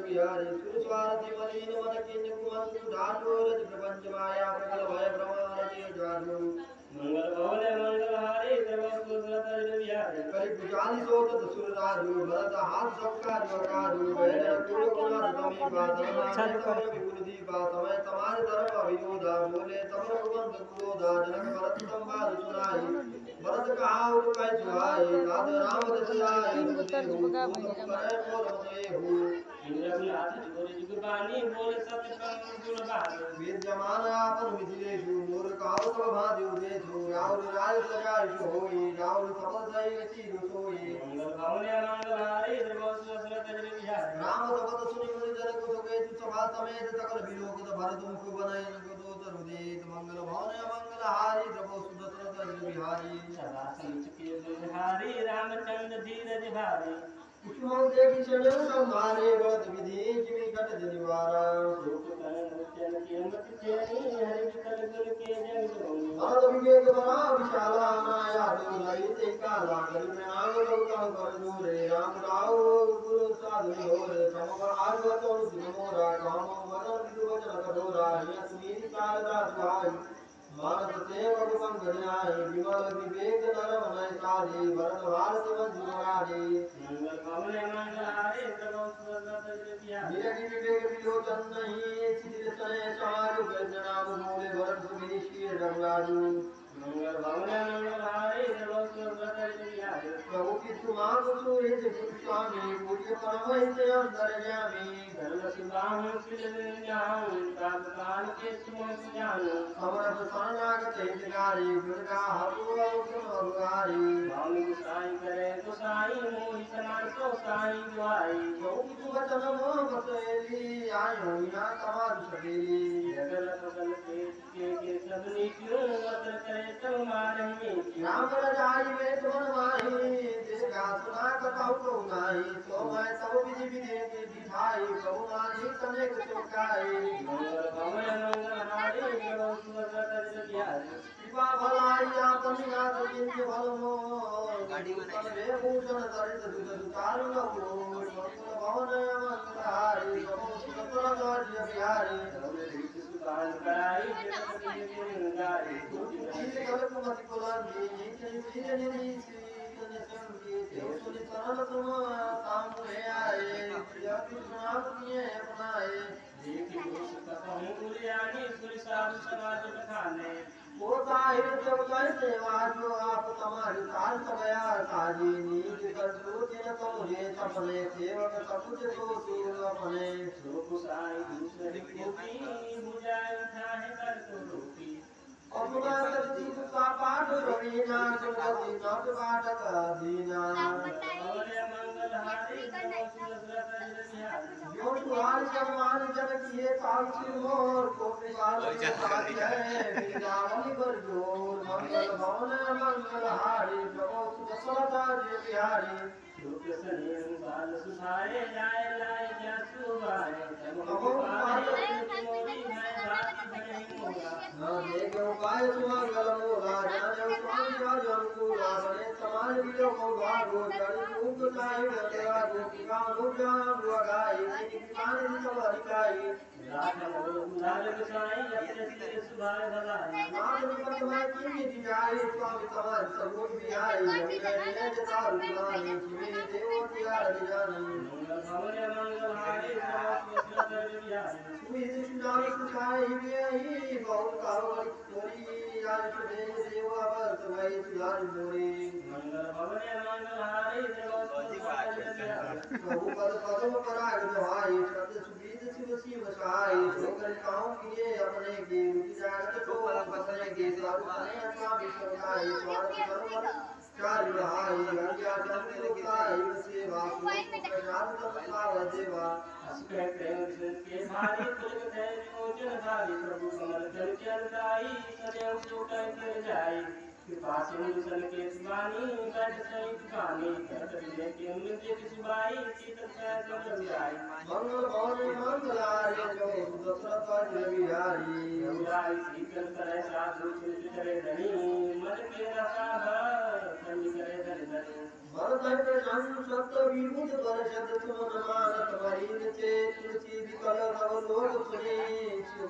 बिहारी सुरस्वारथि मलिन मन किन्य कुमंतु ढालो रज प्रपंच माया प्रबल भय प्रमाण जादू मंगल भवने मंगलहारी सर्वसुरतर बिहारी करि पुजाली सोत सुर राजू भरत हाथ सबका जोकाजू बैर कुल गुण समी बात चालू कर विपुल दीपा समय समाज धर्म अभियोधा बोले तब रघुवंश कुलोधा जनक भरत संवाद सुनाई भरत कहा उर कै सुहाई साध राम दशराय सुते हो तुम करे मोर मते हो इंद्रविलास जोर जुगबानी बोले सत्य परम गुणगान वेद जमान आपन मिथिलेशु मोर कहाव सब भादियो देशु राउर राय सजाय होई राउर सबल सही चीर सोई मंगल भवने मंगलहारी सर्वसुरतर बिहारी राम शब्द सुनि मुनि जन को सके तु सभा समेत सकल विलोकित भरत मुख बनयन को दो तरुदेत मंगल भवने मंगलहारी द्रवो सुदशरथ बिहारी सदा संचित बिहारी रामचंद्र धीरज भारी कुसुम देखि चढ़े संभारे व्रत विधि जिमि घट जनिवारा लोक करण के मत चेनी हरि विकल गुण के जग जोनी भरत विवेक बड़ा विशाला माया दुराई ते काला करि में नाम गौतम कर दूरे राम राव गुरु साधु होरे समवर आर्व तो मोरा काम वदन विदु वचन कठोरा हिय सुनीति कालदा सुहाई मानस ते भगवान गणियाई विमल विवेक नर मनय सारी भरत भारत मंजुरारी मंगल भवने मंगलहारी सर्वसुरतर बिहारी निरखि विवेक विलोचन नहीं सिद्ध सने समाज नाम मूले भरत सुमेशी रघुराजू मंगल भवने मंगलहारी सर्वसुरतर बिहारी प्रभु की सुमान सुरेश स्वामी पूज्य परम से अंतर जामी धर्म सुदाम सिल जाऊं प्रातकाल के सुमन जानू समरथ शरणागत हितकारी दुर्गा हरु अवगुहारी स्वामी गुसाई करे गुसाई मोहि समान सो साई दुआई प्रभु की वचन मोह बसेली आयो या समाज सकेली जगल फसल के सबनी क्यों वर्त करे सब मारेंगे राम रजाई में तुमन माही जिसका सुना कथाऊ को नाही सो मैं सब विधि विधि की दिखाई प्रभु मानी तनेक चौकाई मंगल भवने मंगलहारी सर्वसुरतर बिहारी कृपा भलाई आपन नाथ जिनके भल मोर तन भूषण दरित दुख दुचार लो मंगल भवन मंगलहारी प्रभु सुतर राज्य बिहारी सुदान कराई जगत के निगारी नील कलप मति कुलांगी नील नील निधि श्री संगी देव सुनि सरल तुम सामने आए जग सुनात किए अपनाए देखी दोष कथम गुरियानी सुर साधु समाज बखाने वो साहिर सब कर सेवा जो आप तुम्हारी सार सबया साजी नीत कर दो जिन तुम्हारे सपने सेवक सब कुछ तो सूर अपने सो गुसाई दूसरे कोपी बुझाए उठाए कर तो रोटी अपना सच्ची का पाठ रवीना सुनती नट बाटक दीना भवने मंगलहारी सर्वसुरतर बिहारी जो सुहार सम्मान जन किए काल मोर को विवाद है विद्यावली बर जोर मंगल भवन मंगलहारी प्रभु सुदशरथ बिहारी लोक सने बाल सुधारे जाए लाए क्या सुवाए प्रभु मोरी है बात भरे मोरा न देखे उपाय सुमंगल मोरा जाने स्वामी राज अनुकूला बने समान विलो को भागो जड़ रूप साई बतेवा गोपिका अनुजान रुगाई निपान सब हरिकाई राघव उधार गुसाई अपने सिर सुधार भलाई नाथ निपट में की दिखाई स्वामी समान सगुण बिहारी रविने जता रुलानी सुने देव तिहार जानी मंगल भवने मंगलहारी सर्वसुरतर बिहारी सुमित सुनाम सुखाई बिहारी बहुत कारो तोरी आज सुने देव अवर सवाई सुधार मोरी मंगल भवने मंगलहारी सर्वसुरतर बिहारी प्रभु पद पदम पराग जवाई शब्द सुबीद शिव शिव सहाय शोकर काऊ किए अपने की रुचि जागत को बसने के साधु ने स्वामी सहाय स्वार्थ सर्व चार रहाई गंगा चंद्र उताई सेवा प्रसाद तत्व देवा अस्के प्रेम के भारी तुझ ते विमोचन भारी प्रभु कमल जल के अंदाई सदैव छूटा कर जाई कृपा सिंधु सन के सुबानी गढ़ सही दुकानी करत दिले के उनके सुबाई चित से जल जाई मंगल भवन मंगलारी जो दशरथ बिहारी गंगाई शीतल करे साधु चित करे धनी मन के रसा धनी करे धनी भरत संत सप्त विभूत बर शब्द सुमन मानत मरीन चेत लोग सुने